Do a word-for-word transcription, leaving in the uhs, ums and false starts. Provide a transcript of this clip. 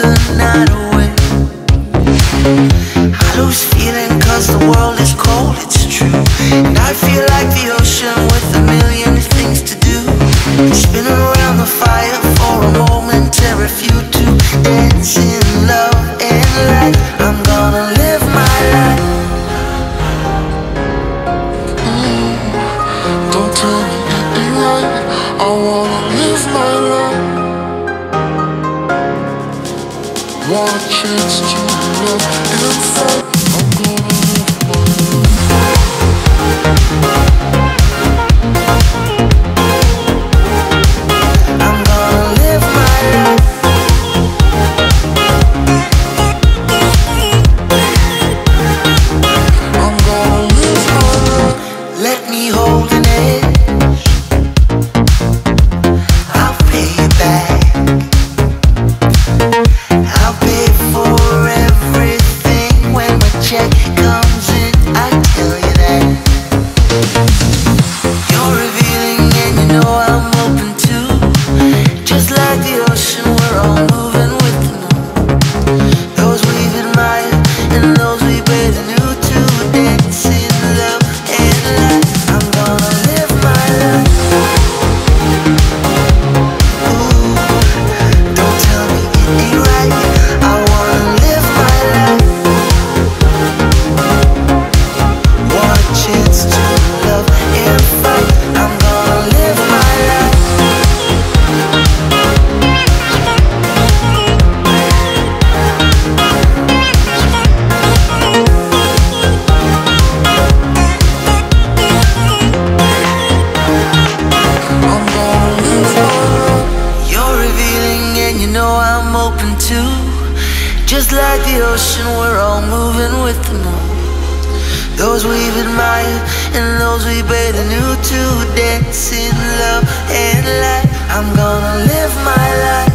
the night away. I lose feeling cause the world is cold, it's true. And I feel like the ocean with a million things to do. Spinning around the fire for a momentary few to dance in love and light. I'm gonna live my life. Mm, don't tell me it ain't right. I wanna live my life. Want a chance to love and fight. I'm gonna live my I'm gonna live my life. I'm gonna live my life. Let me hold an edge. I'll pay you back. I'll pay for everything when my check comes in. I tell you that. You're revealing and you know I'm open too. Just like the ocean, we're all moving with the moon. Those we've admired and those we bathe anew to dance in love and light. I'm gonna live my life. Ooh, don't tell me it ain't right. I wanna live my life. Want a chance to love and fight. I'm gonna live my life. I'm gonna live my life. You're revealing and you know I'm open too. Just like the ocean, we're all moving with the moon. Those we've admired and those we bathe anew to dance in love and light. I'm gonna live my life.